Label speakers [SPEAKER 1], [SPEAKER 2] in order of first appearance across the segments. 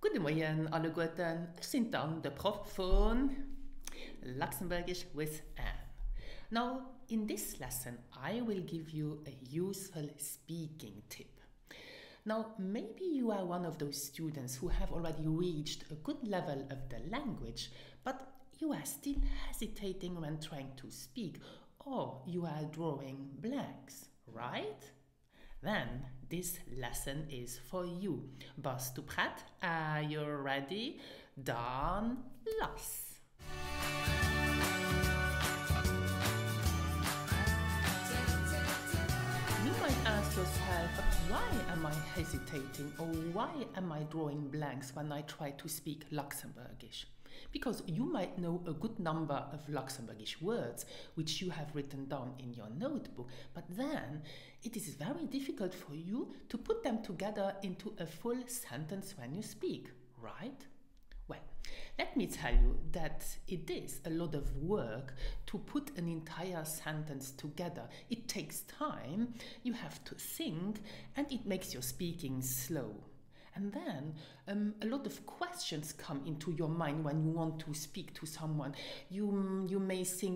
[SPEAKER 1] Guten Morgen, alle Guten. Ich bin dann der Prof von Luxembourgish with Anne. Now, in this lesson, I will give you a useful speaking tip. Now, maybe you are one of those students who have already reached a good level of the language, but you are still hesitating when trying to speak, or you are drawing blanks, right? Then this lesson is for you. Bist du bereit? Are you ready? Dann los! You might ask yourself, why am I hesitating or why am I drawing blanks when I try to speak Luxembourgish? Because you might know a good number of Luxembourgish words which you have written down in your notebook, but then it is very difficult for you to put them together into a full sentence when you speak, right? Well, let me tell you that it is a lot of work to put an entire sentence together. It takes time, you have to think, and it makes your speaking slow. And then a lot of questions come into your mind when you want to speak to someone. You may think,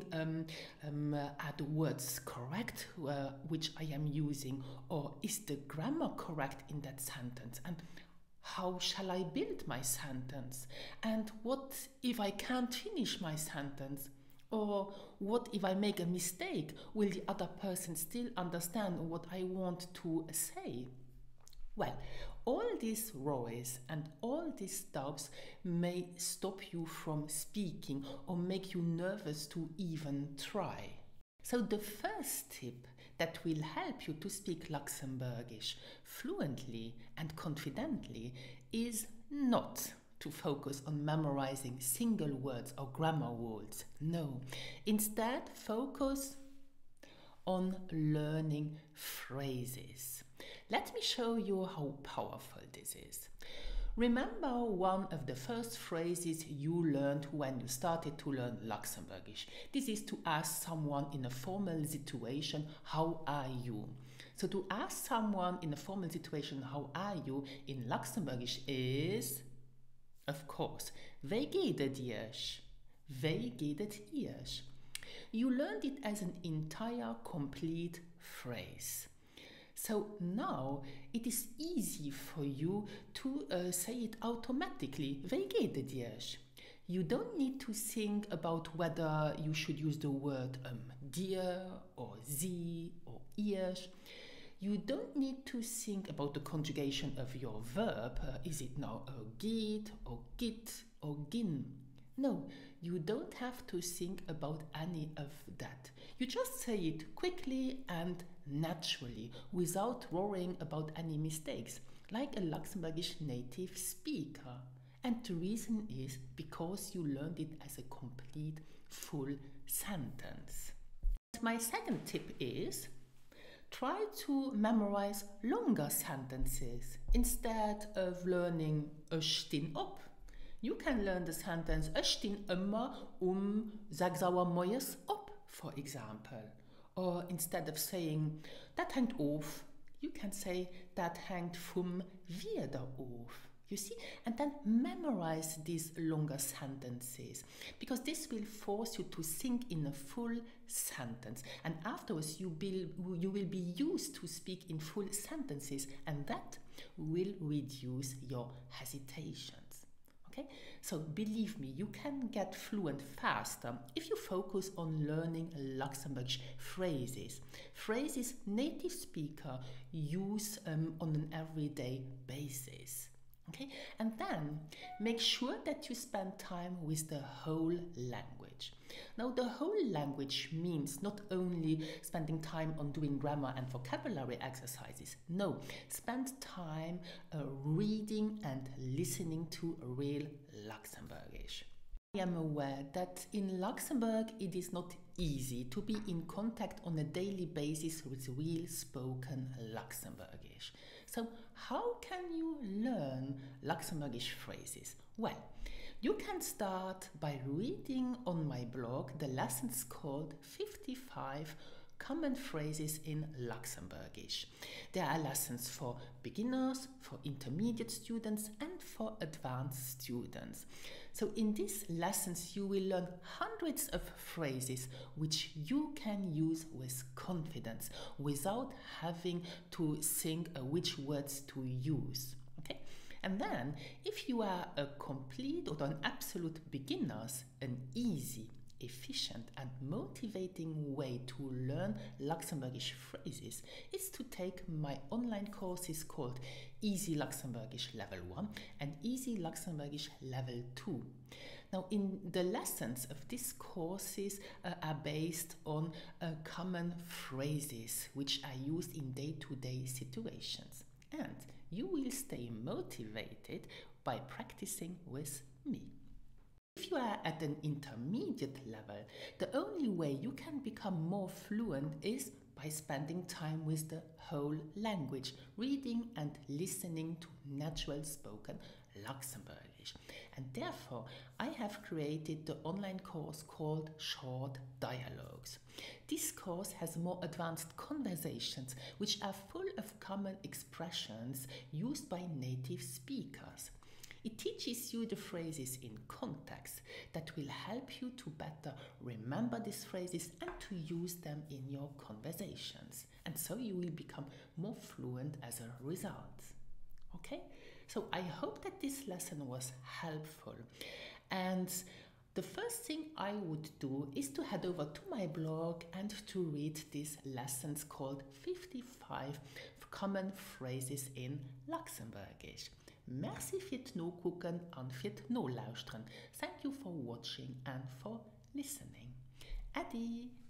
[SPEAKER 1] are the words correct, which I am using, or is the grammar correct in that sentence? And how shall I build my sentence? And what if I can't finish my sentence? Or what if I make a mistake? Will the other person still understand what I want to say? Well, all these worries and all these doubts may stop you from speaking or make you nervous to even try. So the first tip that will help you to speak Luxembourgish fluently and confidently is not to focus on memorizing single words or grammar rules. No, instead focus on learning phrases. Let me show you how powerful this is. Remember one of the first phrases you learned when you started to learn Luxembourgish. This is to ask someone in a formal situation, how are you? So to ask someone in a formal situation, how are you, in Luxembourgish is, of course, wie geht es dir? Wie geht es dir? You learned it as an entire complete phrase. So now it is easy for you to say it automatically. Wie geht es dir? You don't need to think about whether you should use the word dir or sie or ihr. You don't need to think about the conjugation of your verb. Is it now geht or git or gin? No, you don't have to think about any of that. You just say it quickly and naturally without worrying about any mistakes, like a Luxembourgish native speaker. And the reason is because you learned it as a complete full sentence. My second tip is try to memorize longer sentences instead of learning ich steh op. You can learn the sentence ich steh immer 6 Uhr morgens op, for example. Or instead of saying dat hängt auf, you can say dat hängt vom wieder auf. You see? And then memorize these longer sentences, because this will force you to think in a full sentence. And afterwards you will be used to speak in full sentences, and that will reduce your hesitations. Okay? So believe me, you can get fluent faster if you focus on learning Luxembourgish phrases. Phrases native speakers use on an everyday basis. Okay? And then make sure that you spend time with the whole language. Now, the whole language means not only spending time on doing grammar and vocabulary exercises. No, spend time reading and listening to real Luxembourgish. I am aware that in Luxembourg it is not easy to be in contact on a daily basis with real spoken Luxembourgish. So how can you learn Luxembourgish phrases? Well, you can start by reading on my blog the lessons called 55 Common Phrases in Luxembourgish. There are lessons for beginners, for intermediate students and for advanced students. So in these lessons you will learn hundreds of phrases which you can use with confidence without having to think which words to use. Okay? And then, if you are a complete or an absolute beginner, an easy, efficient and motivating way to learn Luxembourgish phrases is to take my online courses called Easy Luxembourgish Level 1 and Easy Luxembourgish Level 2. Now, in the lessons of these courses are based on common phrases which are used in day-to-day situations. And you will stay motivated by practicing with me. If you are at an intermediate level, the only way you can become more fluent is by spending time with the whole language, reading and listening to natural spoken Luxembourgish. And therefore, I have created the online course called Short Dialogues. This course has more advanced conversations which are full of common expressions used by native speakers. It teaches you the phrases in context that will help you to better remember these phrases and to use them in your conversations. And so you will become more fluent as a result. Okay? So I hope that this lesson was helpful. And the first thing I would do is to head over to my blog and to read these lessons called 55 Common Phrases in Luxembourgish. Merci fürs Nachgucken und fürs Nachlauschen. Thank you for watching and for listening. Adi!